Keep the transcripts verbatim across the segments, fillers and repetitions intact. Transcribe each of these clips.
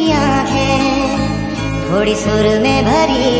उसकी आंखें थोड़ी सुर में भरी,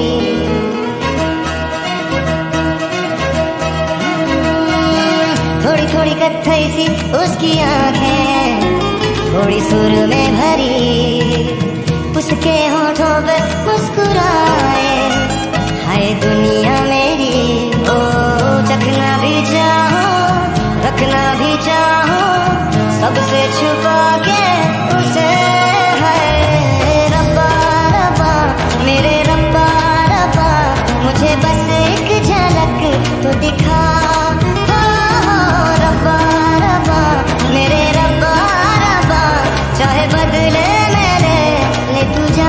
थोड़ी थोड़ी कत्थई सी उसकी आंखें थोड़ी सुर में भरी, उसके होठों पे मुस्कुराए हाय दुनिया मेरी। ओ चखना भी चाहो रखना भी चाहो सबसे छुपा के उसे, है रब्बा रब्बा मेरे रब्बा रब्बा मुझे बस एक झलक तो दिखा, रब्बा रब्बा मेरे रब्बा रब्बा चाहे बदले मेरे ले तू जा।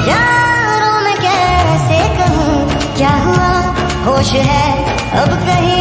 होश है अब कहीं